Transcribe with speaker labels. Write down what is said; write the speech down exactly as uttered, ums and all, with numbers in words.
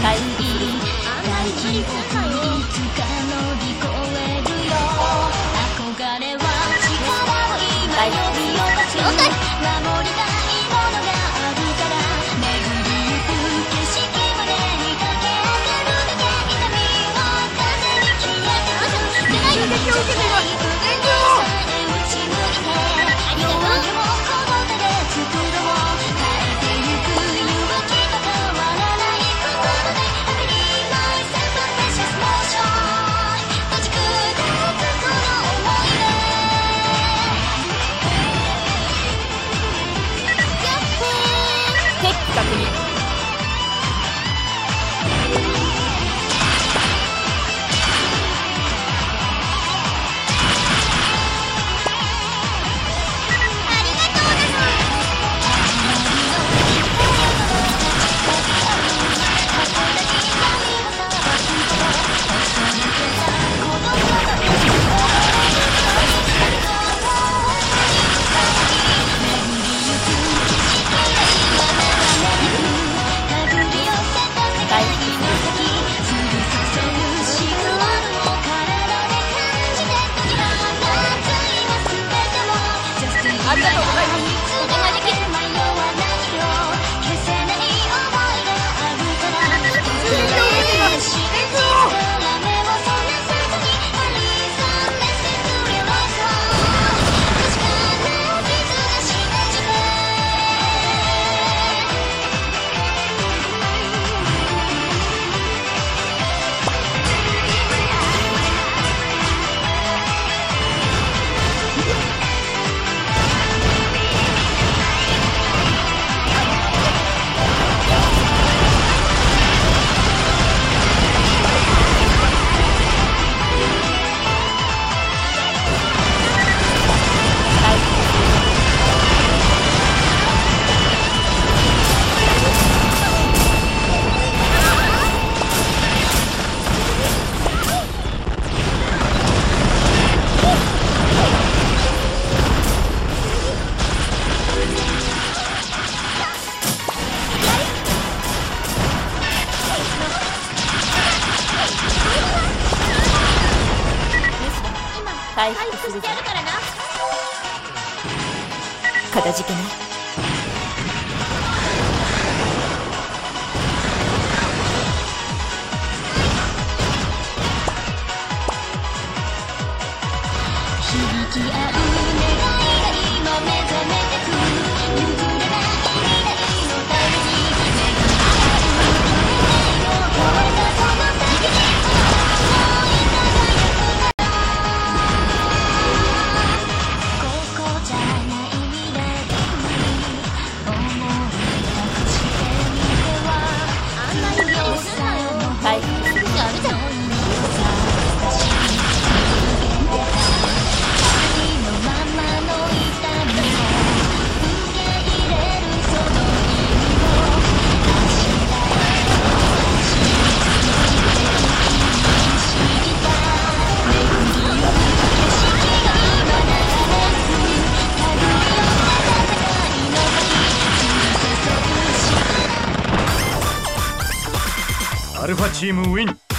Speaker 1: 大気大気をいつか乗り越えるよ。憧れは力を今呼び起こす。守りたいものがあるから巡りゆく景色までに駆け上がるだけ。痛みは風に消えてく。出ないで気をつけてよ。打ち抜いてありがとうをこの手で作ろう。変えてゆく勇気と変わらない心で I believe myself and precious motion 閉じくたくこの想い出。
Speaker 2: 敵機確認。ありがとうございます。お願いできる。消せない想いがあるから。注意を受けてます。目をそらさずにありさめせくれましょう。確かな傷がしなじめ。回復するぞ。かたじけない。
Speaker 1: 響き合う願いが今目覚めてく。譲れない未来のために願い合う運命を超えたその先に思い輝くから。ここじゃない未来に思い託してみては。あんまり気にすんなよ。
Speaker 2: 回復するぞ。
Speaker 1: やるじゃん。
Speaker 3: アルファチームウィン。